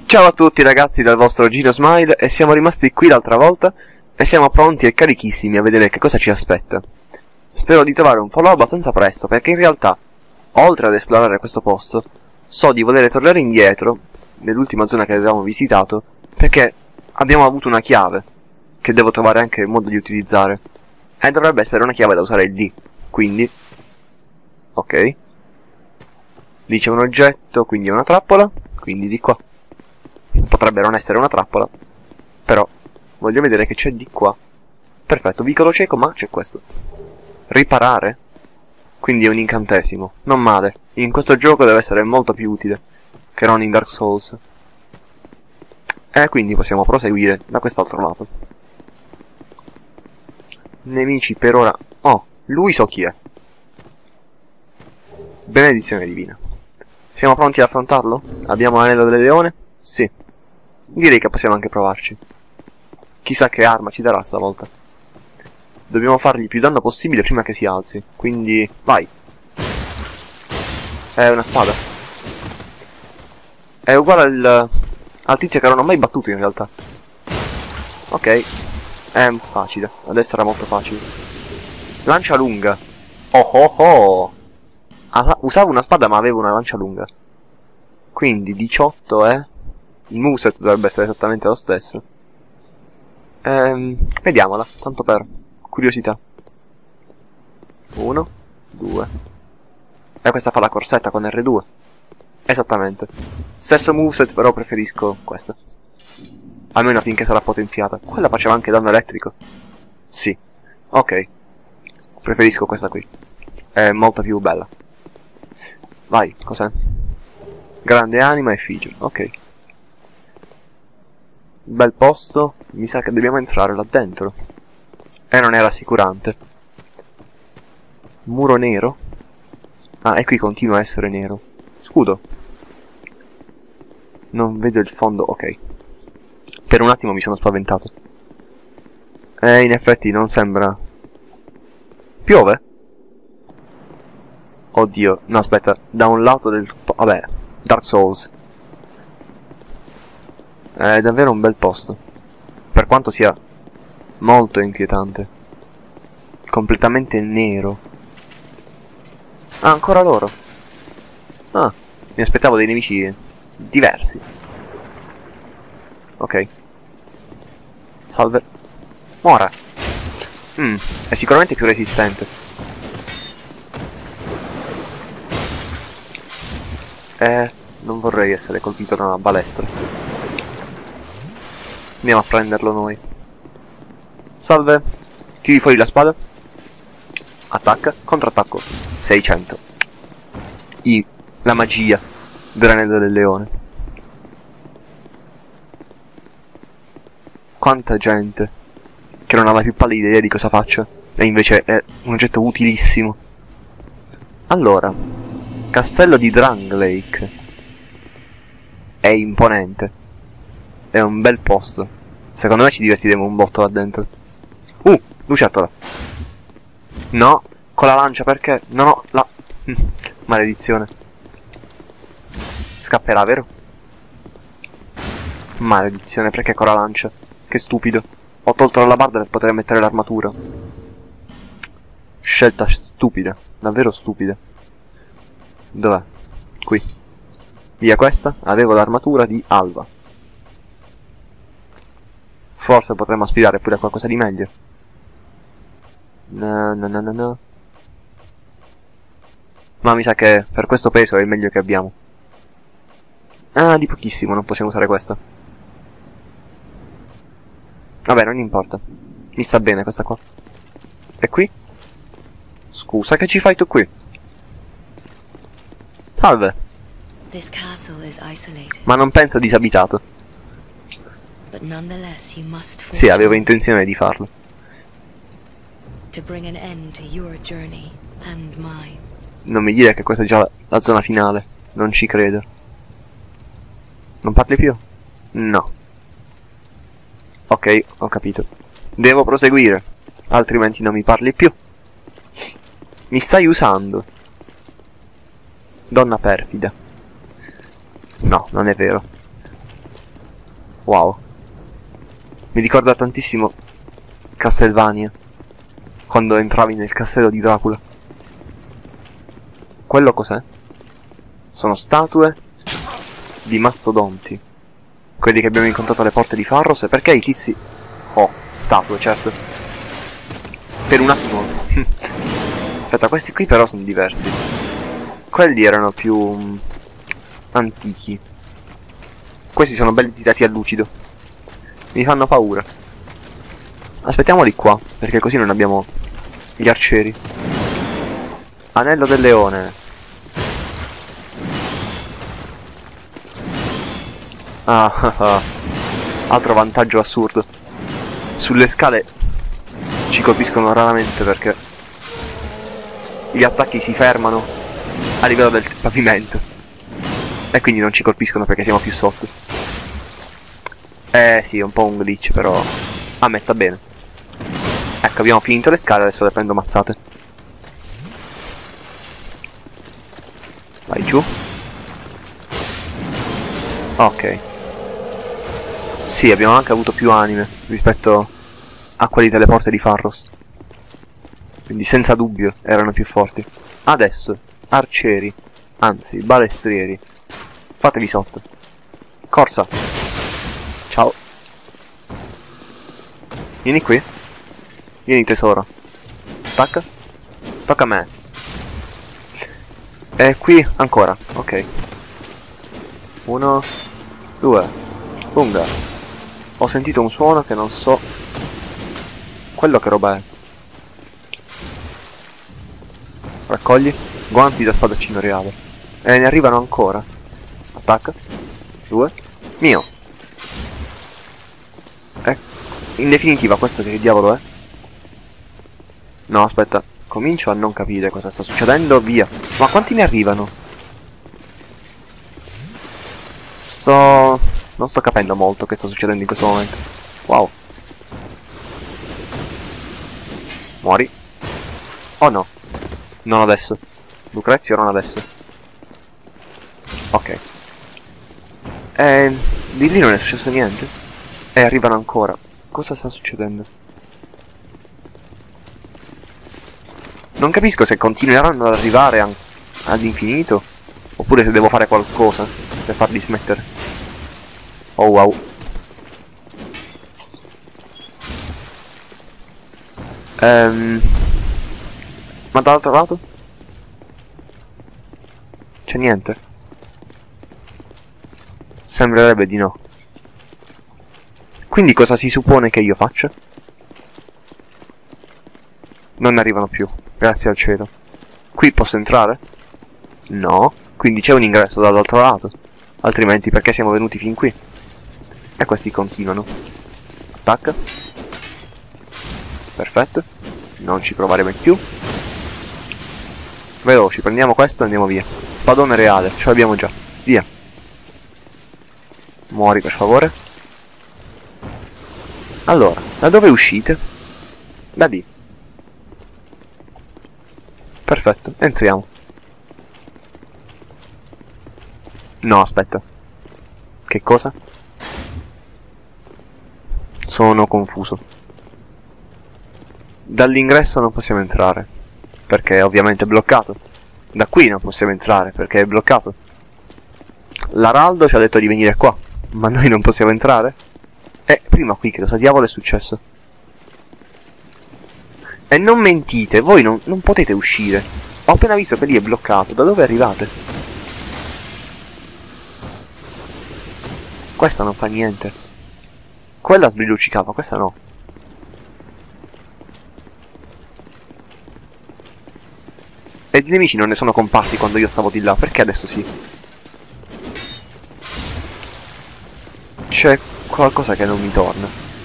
Ciao a tutti ragazzi dal vostro Gino Smile e siamo rimasti qui l'altra volta e siamo pronti e carichissimi a vedere che cosa ci aspetta. Spero di trovare un follow abbastanza presto perché in realtà, oltre ad esplorare questo posto, so di voler tornare indietro nell'ultima zona che avevamo visitato perché abbiamo avuto una chiave che devo trovare anche il modo di utilizzare e dovrebbe essere una chiave da usare lì, quindi ok, lì c'è un oggetto, quindi è una trappola, quindi di qua potrebbe non essere una trappola, però voglio vedere che c'è di qua. Perfetto, vicolo cieco, ma c'è questo. Riparare? Quindi è un incantesimo. Non male. In questo gioco deve essere molto più utile che non in Dark Souls. E quindi possiamo proseguire da quest'altro lato. Nemici per ora... Oh, lui so chi è. Benedizione divina. Siamo pronti ad affrontarlo? Abbiamo l'anello del leone? Sì. Direi che possiamo anche provarci. Chissà che arma ci darà stavolta. Dobbiamo fargli più danno possibile prima che si alzi. Quindi, vai. È una spada. È uguale al tizio che non ho mai battuto in realtà. Ok. È facile. Adesso era molto facile. Lancia lunga. Oh oh oh. Usavo una spada ma avevo una lancia lunga. Quindi 18 è... Il moveset dovrebbe essere esattamente lo stesso. Vediamola, tanto per curiosità. 1, 2. E questa fa la corsetta con R2. Esattamente. Stesso moveset, però preferisco questa. Almeno finché sarà potenziata. Quella faceva anche danno elettrico. Sì. Ok. Preferisco questa qui. È molto più bella. Vai, cos'è? Grande anima e figio. Ok. Bel posto, mi sa che dobbiamo entrare là dentro. E non è rassicurante. Muro nero? Ah, e qui continua a essere nero. Scudo. Non vedo il fondo, ok. Per un attimo mi sono spaventato. In effetti non sembra... Piove? Oddio, no aspetta, da un lato del... Vabbè, Dark Souls. È davvero un bel posto. Per quanto sia molto inquietante. Completamente nero. Ah, ancora loro. Ah, mi aspettavo dei nemici diversi. Ok. Salve. Muora. È sicuramente più resistente. Non vorrei essere colpito da una balestra. Andiamo a prenderlo noi. Salve. Tiri fuori la spada. Attacca. Contrattacco. 600. La magia dell'anello del leone. Quanta gente che non ha la più pallida idea di cosa faccia. E invece è un oggetto utilissimo. Allora. Castello di Drangleic. È imponente. È un bel posto. Secondo me ci divertiremo un botto là dentro. Lucertola. No, con la lancia perché... Non ho la... Maledizione. Scapperà, vero? Maledizione, perché con la lancia? Che stupido. Ho tolto la barda per poter mettere l'armatura. Scelta stupida. Davvero stupida. Dov'è? Qui. Via questa. Avevo l'armatura di Alva. Forse potremmo aspirare pure a qualcosa di meglio. No. Ma mi sa che per questo peso è il meglio che abbiamo. Ah, di pochissimo, non possiamo usare questa. Vabbè, non importa. Mi sta bene questa qua. E qui? Scusa, che ci fai tu qui? Salve. Ma non penso disabitato. Sì, avevo intenzione di farlo. Non mi dire che questa è già la zona finale. Non ci credo. Non parli più? No. Ok, ho capito. Devo proseguire, altrimenti non mi parli più. Mi stai usando. Donna perfida. No, non è vero. Wow. Mi ricorda tantissimo Castlevania, quando entravi nel castello di Dracula. Quello cos'è? Sono statue di mastodonti. Quelli che abbiamo incontrato alle porte di Pharros. E perché i tizi... Oh, statue, certo. Per un attimo. Aspetta, questi qui però sono diversi. Quelli erano più... antichi. Questi sono belli tirati a lucido. Mi fanno paura. Aspettiamoli qua, perché così non abbiamo gli arcieri. Anello del leone. Altro vantaggio assurdo. Sulle scale ci colpiscono raramente perché gli attacchi si fermano a livello del pavimento e quindi non ci colpiscono perché siamo più sotto. Sì, è un po' un glitch, però a me sta bene. Ecco, abbiamo finito le scale, adesso le prendo mazzate. Vai giù. Ok. Sì, abbiamo anche avuto più anime rispetto a quelli delle porte di Pharros. Quindi senza dubbio erano più forti. Adesso, arcieri, anzi, balestrieri. Fatevi sotto. Corsa. Ciao. Vieni qui. Vieni tesoro. Attacca. Tocca a me. E qui ancora. Ok. 1, 2. Punga. Ho sentito un suono che non so. Quello che roba è. Raccogli. Guanti da spadaccino reale. E ne arrivano ancora. Attacca. 2. Mio. In definitiva, questo che diavolo è? No, aspetta. Comincio a non capire cosa sta succedendo. Via. Ma quanti ne arrivano? Non sto capendo molto che sta succedendo in questo momento. Wow. Muori. Oh no. Non adesso. Lucrezio, non adesso. Ok. Di lì non è successo niente. E arrivano ancora. Cosa sta succedendo? Non capisco se continueranno ad arrivare all'infinito oppure se devo fare qualcosa per farli smettere. Oh wow. Ma dall'altro lato? C'è niente? Sembrerebbe di no. Quindi cosa si suppone che io faccia? Non arrivano più, grazie al cielo. Qui posso entrare? No, quindi c'è un ingresso dall'altro lato. Altrimenti perché siamo venuti fin qui? E questi continuano. Attacca. Perfetto. Non ci provare mai più. Veloci, prendiamo questo e andiamo via. Spadone reale, ce l'abbiamo già. Via. Muori per favore. Allora, da dove uscite? Da lì. Perfetto, entriamo. No, aspetta. Che cosa? Sono confuso. Dall'ingresso non possiamo entrare, perché è ovviamente bloccato. Da qui non possiamo entrare, perché è bloccato. L'Araldo ci ha detto di venire qua, ma noi non possiamo entrare? E prima qui che cosa diavolo è successo? E non mentite, voi non potete uscire. Ho appena visto che lì è bloccato, da dove arrivate? Questa non fa niente. Quella sbrilluccicava, questa no. E i nemici non ne sono comparsi quando io stavo di là, perché adesso sì? C'è qualcosa che non mi torna.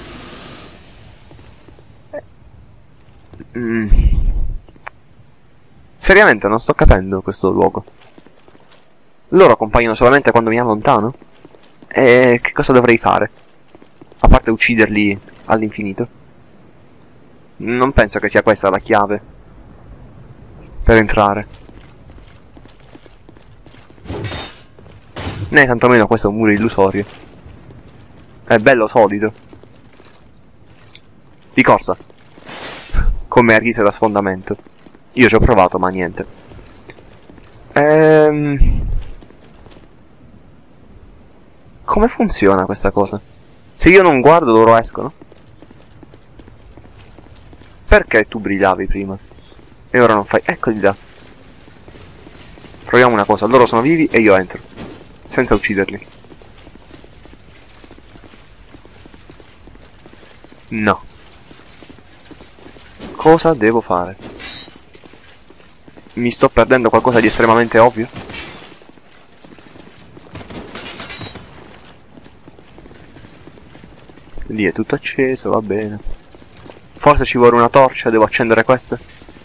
Seriamente non sto capendo questo luogo. Loro compaiono solamente quando mi allontano? E che cosa dovrei fare? A parte ucciderli all'infinito? Non penso che sia questa la chiave per entrare. Né tantomeno questo è un muro illusorio. È bello solido. Di corsa. Come rite da sfondamento. Io ci ho provato, ma niente. Come funziona questa cosa? Se io non guardo, loro escono? Perché tu brillavi prima? E ora non fai... Eccoli là. Proviamo una cosa. Loro sono vivi e io entro. Senza ucciderli. No. Cosa devo fare? Mi sto perdendo qualcosa di estremamente ovvio? Lì è tutto acceso, va bene. Forse ci vuole una torcia, devo accendere questa?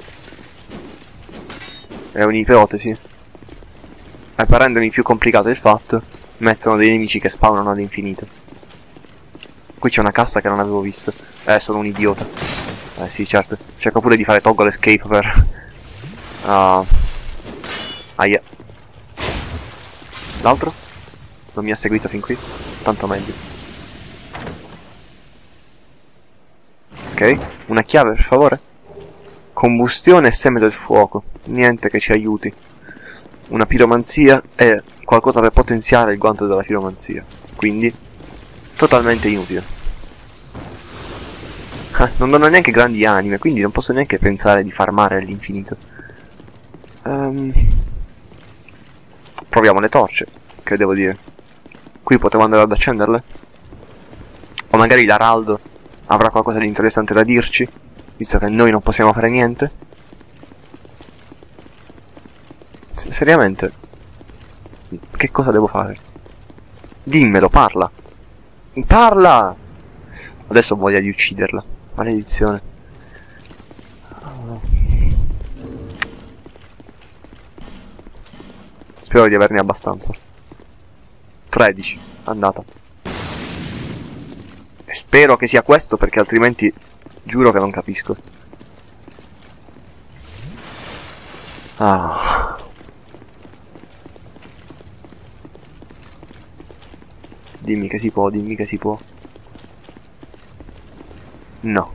È un'ipotesi. E per rendermi più complicato il fatto, mettono dei nemici che spawnano all'infinito. Qui c'è una cassa che non avevo visto. Sono un idiota. Sì, certo. Cerco pure di fare toggle escape per... Aia. L'altro? Non mi ha seguito fin qui? Tanto meglio. Ok. Una chiave, per favore? Combustione e seme del fuoco. Niente che ci aiuti. Una piromanzia e qualcosa per potenziare il guanto della piromanzia. Quindi, totalmente inutile. Non ho neanche grandi anime, quindi non posso neanche pensare di farmare all'infinito. Proviamo le torce, che devo dire. Qui potevo andare ad accenderle? O magari l'Araldo avrà qualcosa di interessante da dirci, visto che noi non possiamo fare niente. Seriamente? Che cosa devo fare? Dimmelo, parla! Parla! Adesso ho voglia di ucciderla. Maledizione. Spero di averne abbastanza. 13. Andata. E spero che sia questo, perché altrimenti giuro che non capisco. Ah. Dimmi che si può, dimmi che si può. No.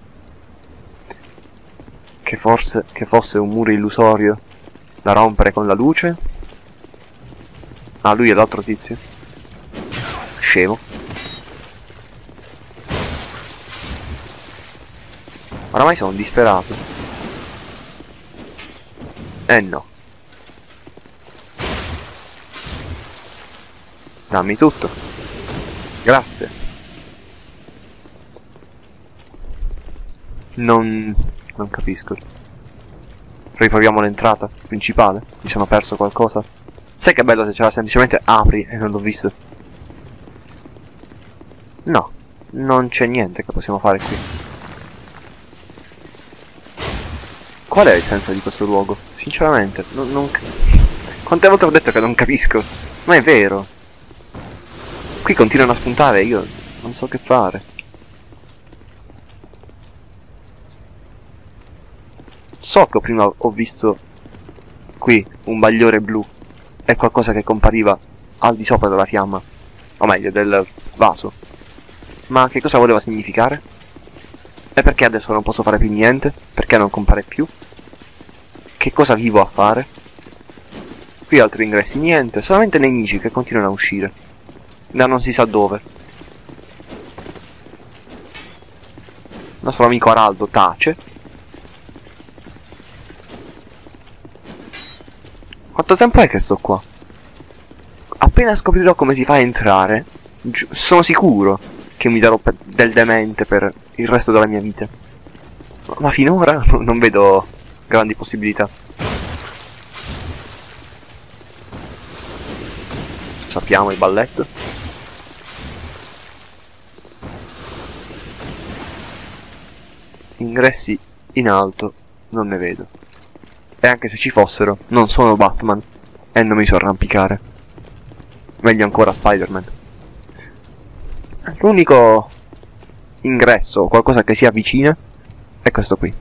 Che fosse un muro illusorio da rompere con la luce. Ah, lui è l'altro tizio. Scemo. Oramai sono disperato. No. Dammi tutto. Grazie. Non capisco. Riproviamo l'entrata principale. Mi sono perso qualcosa. Sai che bello se c'era semplicemente apri e non l'ho visto. No, non c'è niente che possiamo fare qui. Qual è il senso di questo luogo? Sinceramente, quante volte ho detto che non capisco? Ma è vero. Qui continuano a spuntare e io non so che fare. So che prima ho visto qui un bagliore blu e qualcosa che compariva al di sopra della fiamma, o meglio del vaso. Ma che cosa voleva significare? E perché adesso non posso fare più niente? Perché non compare più? Che cosa vivo a fare? Qui altri ingressi, niente, solamente nemici che continuano a uscire da non si sa dove. Il nostro amico Araldo tace. Quanto tempo è che sto qua? Appena scoprirò come si fa a entrare, sono sicuro che mi darò del demente per il resto della mia vita. Ma finora non vedo grandi possibilità. Sappiamo il balletto. Ingressi in alto non ne vedo. E anche se ci fossero, non sono Batman e non mi so arrampicare. Meglio ancora Spider-Man. L'unico ingresso o qualcosa che si avvicina è questo qui.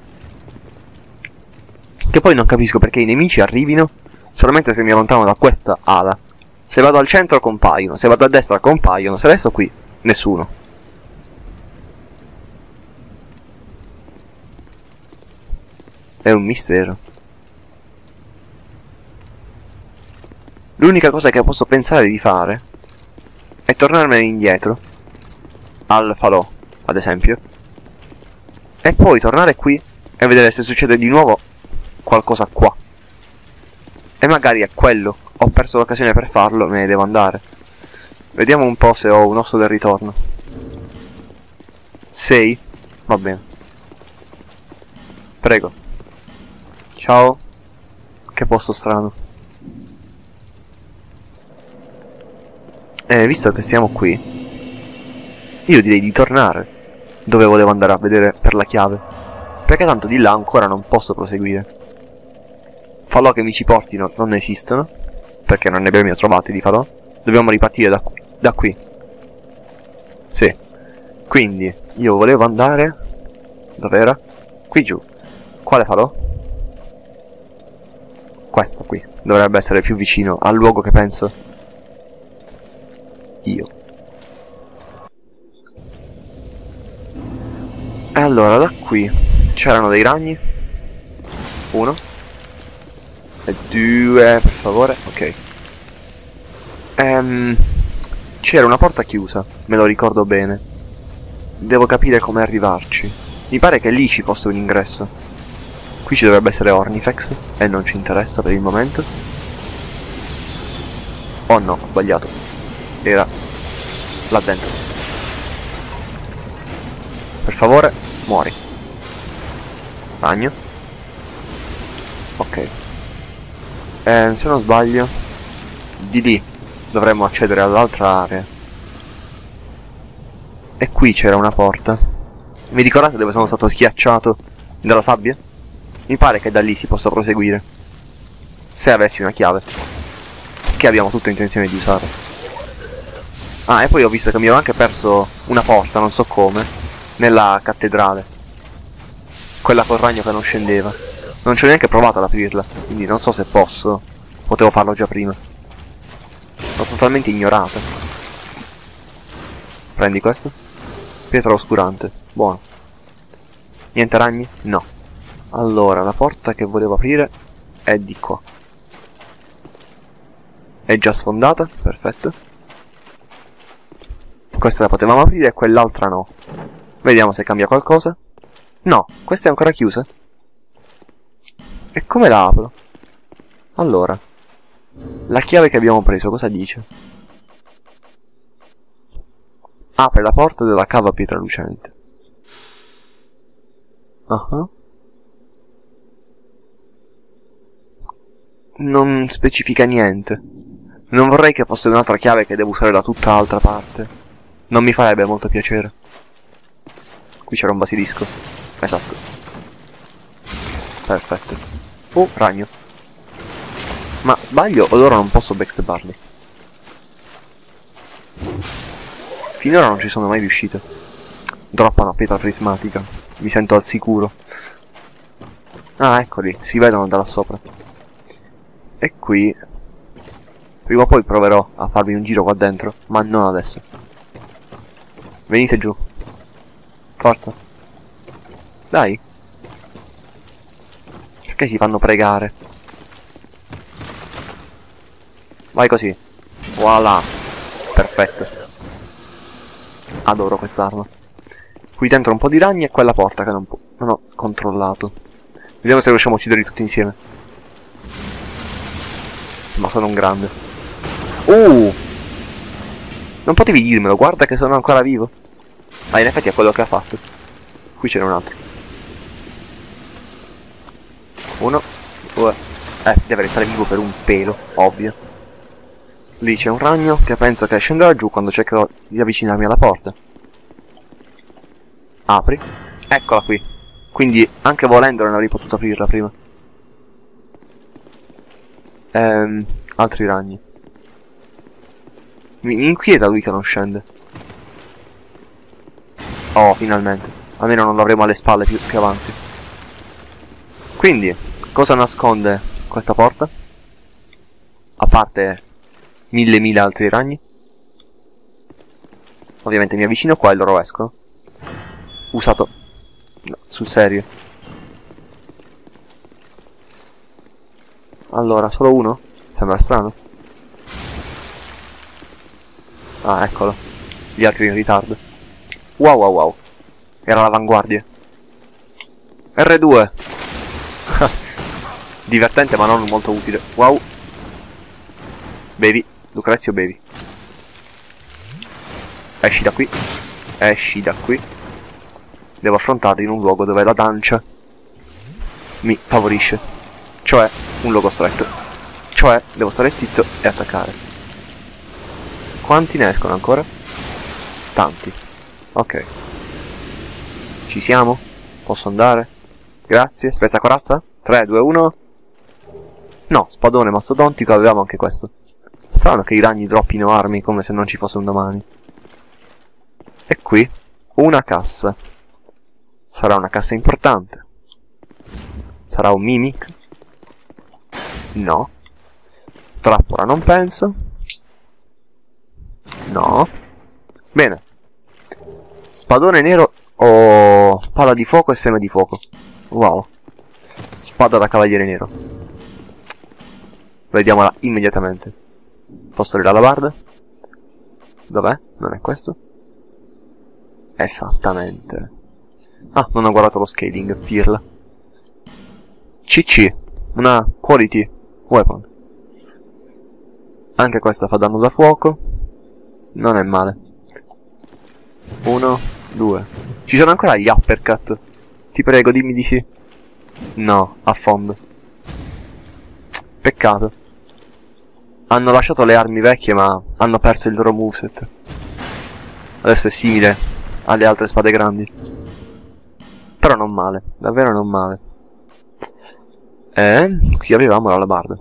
Che poi non capisco perché i nemici arrivino solamente se mi allontano da questa ala. Se vado al centro compaiono, se vado a destra compaiono, se resto qui Nessuno. È un mistero. L'unica cosa che posso pensare di fare è tornarmene indietro al falò, ad esempio, e poi tornare qui e vedere se succede di nuovo qualcosa qua. E magari è quello. Ho perso l'occasione per farlo, me ne devo andare. Vediamo un po' se ho un osso del ritorno. 6? Va bene. Prego. Ciao. Che posto strano. Visto che stiamo qui, io direi di tornare dove volevo andare a vedere per la chiave, perché tanto di là ancora non posso proseguire. Falò che mi ci portino non esistono, perché non ne abbiamo trovati di falò. Dobbiamo ripartire da qui. Sì. Quindi io volevo andare... Dov'era? Qui giù. Quale falò? Questo qui. Dovrebbe essere più vicino al luogo che penso io. E allora da qui c'erano dei ragni. 1 e 2, per favore. Ok. C'era una porta chiusa, me lo ricordo bene. Devo capire come arrivarci. Mi pare che lì ci fosse un ingresso. Qui ci dovrebbe essere Ornifex e non ci interessa per il momento. Oh no, ho sbagliato. Era là dentro. Per favore, muori. Ragno. Ok. Se non sbaglio, di lì dovremmo accedere all'altra area. E qui c'era una porta. Vi ricordate dove sono stato schiacciato dalla sabbia? Mi pare che da lì si possa proseguire, se avessi una chiave, che abbiamo tutta intenzione di usare. Ah, e poi ho visto che mi avevo anche perso una porta, non so come, nella cattedrale. Quella col ragno che non scendeva. Non ci ho neanche provato ad aprirla, quindi non so se posso. Potevo farlo già prima. L'ho totalmente ignorata. Prendi questo? Pietra oscurante. Buono. Niente ragni? No. Allora, la porta che volevo aprire è di qua. È già sfondata? Perfetto. Questa la potevamo aprire e quell'altra no. Vediamo se cambia qualcosa. No, questa è ancora chiusa. E come la apro? Allora, la chiave che abbiamo preso cosa dice? Apre la porta della cava pietra lucente. Non specifica niente. Non vorrei che fosse un'altra chiave che devo usare da tutta l'altra parte. Non mi farebbe molto piacere. Qui c'era un basilisco. Esatto. Perfetto. Oh, ragno. Ma sbaglio o loro non posso backstabbarli? Finora non ci sono mai riuscito. Droppa una pietra prismatica. Mi sento al sicuro. Ah, eccoli. Si vedono da là sopra. E qui... prima o poi proverò a farmi un giro qua dentro, ma non adesso. Venite giù. Forza. Dai. Perché si fanno pregare? Vai così. Voilà. Perfetto. Adoro quest'arma. Qui dentro un po' di ragni e quella porta che non ho controllato. Vediamo se riusciamo a ucciderli tutti insieme. Ma sono un grande. Non potevi dirmelo, guarda che sono ancora vivo. Ah, in effetti è quello che ha fatto. Qui c'era un altro. 1, 2. Deve restare vivo per un pelo, ovvio. Lì c'è un ragno che penso che scenderà giù quando cercherò di avvicinarmi alla porta. Apri. Eccola qui. Quindi anche volendo non avrei potuto aprirla prima. Altri ragni. Mi inquieta lui che non scende. Oh, finalmente. Almeno non l'avremo alle spalle più avanti. Quindi, cosa nasconde questa porta? A parte mille altri ragni. Ovviamente mi avvicino qua e loro escono. Usato. No, sul serio. Allora, solo uno? Sembra strano. Ah, eccolo. Gli altri in ritardo. Wow, wow, wow. Era l'avanguardia. R2. Divertente ma non molto utile. Wow. Bevi. Lucrezio, bevi. Esci da qui. Esci da qui. Devo affrontarli in un luogo dove la dancia mi favorisce. Cioè, un luogo stretto. Cioè, devo stare zitto e attaccare. Quanti ne escono ancora? Tanti. Ok. Ci siamo? Posso andare? Grazie. Spezza corazza? 3, 2, 1. No, spadone mastodontico, avevamo anche questo. Strano che i ragni droppino armi come se non ci fosse un domani. E qui, una cassa. Sarà una cassa importante. Sarà un mimic? No. Trappola non penso. No. Bene. Spadone nero o pala di fuoco e seme di fuoco. Wow. Spada da cavaliere nero. Vediamola immediatamente. Posso avere la alabarda? Dov'è? Non è questo? Esattamente. Ah, non ho guardato lo scaling, pirla. CC. Una quality weapon. Anche questa fa danno da fuoco. Non è male. 1, 2. Ci sono ancora gli uppercut. Ti prego, dimmi di sì. No, a fondo. Peccato. Hanno lasciato le armi vecchie ma hanno perso il loro moveset. Adesso è simile alle altre spade grandi. Però non male, davvero non male. E qui avevamo l'alabarda.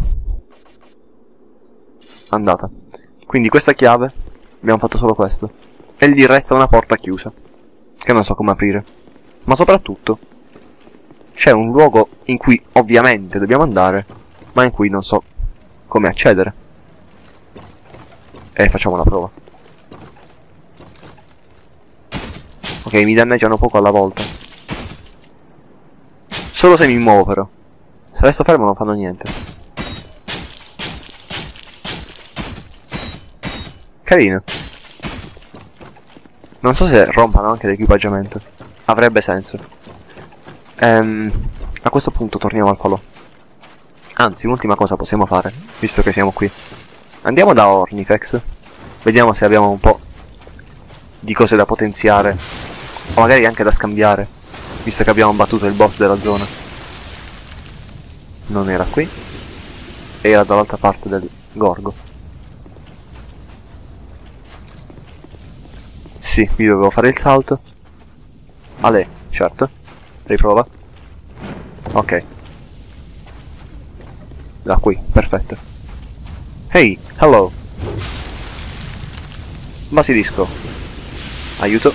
Andata. Quindi questa chiave, abbiamo fatto solo questo. E gli resta una porta chiusa, che non so come aprire. Ma soprattutto c'è un luogo in cui ovviamente dobbiamo andare, ma in cui non so come accedere. E facciamo la prova. Ok, mi danneggiano poco alla volta. Solo se mi muovo però. Se resto fermo non fanno niente. Carino. Non so se rompano anche l'equipaggiamento. Avrebbe senso. A questo punto torniamo al falò. Anzi, un'ultima cosa possiamo fare, visto che siamo qui. Andiamo da Ornifex. Vediamo se abbiamo un po' di cose da potenziare. O magari anche da scambiare, visto che abbiamo battuto il boss della zona. Non era qui. Era dall'altra parte del gorgo. Sì, qui dovevo fare il salto. Ale, certo. Riprova. Ok. Da qui, perfetto. Hey, hello. Basilisco. Aiuto.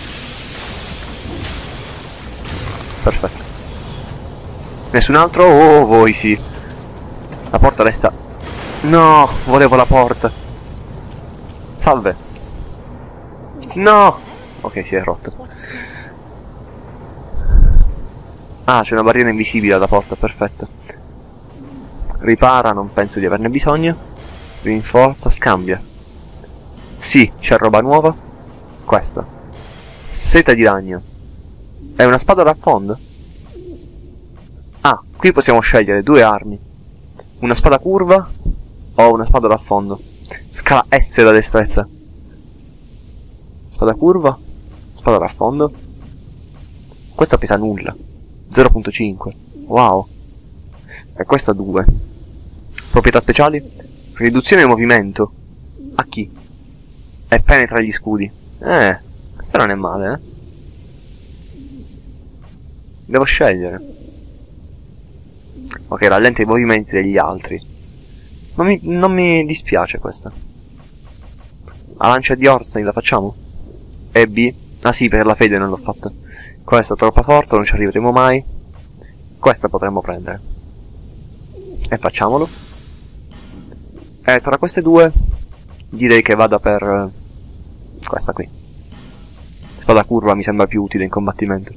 Perfetto. Nessun altro? Oh, voi sì. La porta resta... No, volevo la porta. Salve. No. Ok, si è rotto. Ah, c'è una barriera invisibile alla porta, perfetto. Ripara, non penso di averne bisogno. Rinforza, scambia. Sì, c'è roba nuova. Questa. Seta di ragno. È una spada da affondo? Ah, qui possiamo scegliere due armi. Una spada curva o una spada da affondo. Scala S da destrezza. Spada curva. Spada da affondo. Questa pesa nulla. 0.5. Wow. E questa 2. Proprietà speciali? Riduzione movimento. A chi? E penetra gli scudi. Questa non è male, Devo scegliere. Ok, rallenta i movimenti degli altri. Non mi dispiace questa. La lancia di Orstein la facciamo? E B? Ah sì, per la fede non l'ho fatta. Questa ha troppa forza, non ci arriveremo mai. Questa potremmo prendere. E facciamolo. E tra queste due direi che vada per questa qui. Spada curva mi sembra più utile in combattimento.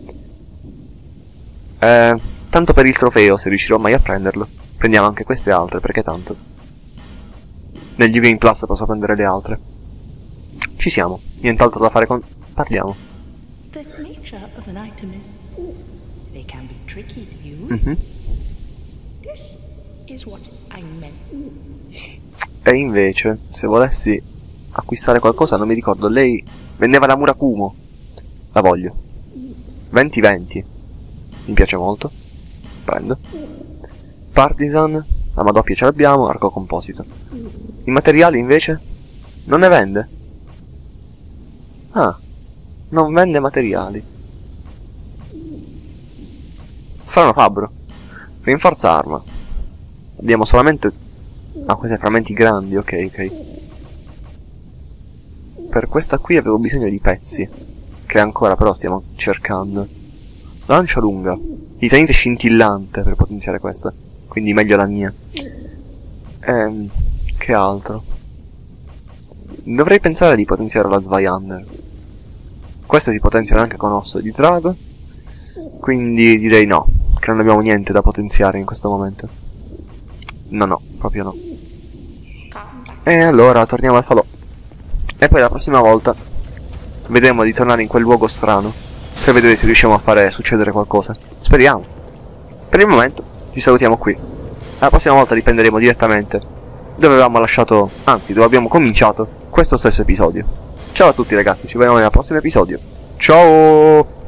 Tanto per il trofeo, se riuscirò mai a prenderlo. Prendiamo anche queste altre, perché tanto. Nel New Game Plus posso prendere le altre. Ci siamo, nient'altro da fare con... Parliamo. The nature of an item is they can be tricky to use. This is what I meant. E invece, se volessi acquistare qualcosa, non mi ricordo, lei vendeva la Murakumo. La voglio. 20-20. Mi piace molto. Prendo. Partisan, la doppia ce l'abbiamo, arco composito. I materiali invece? Non ne vende? Ah, non vende materiali. Strano fabbro. Rinforza arma. Abbiamo solamente... Ah, questi frammenti grandi, ok. Per questa qui avevo bisogno di pezzi, che ancora però stiamo cercando. Lancia lunga. Titanite scintillante per potenziare questa. Quindi meglio la mia. Che altro? Dovrei pensare di potenziare la Zweihander. Queste si potenziano anche con osso di drago. Quindi direi no, che non abbiamo niente da potenziare in questo momento. No, proprio no. E allora torniamo al falò. E poi la prossima volta vedremo di tornare in quel luogo strano per vedere se riusciamo a fare succedere qualcosa. Speriamo. Per il momento ci salutiamo qui. La prossima volta riprenderemo direttamente dove avevamo lasciato, anzi dove abbiamo cominciato questo stesso episodio. Ciao a tutti ragazzi, ci vediamo nel prossimo episodio. Ciao!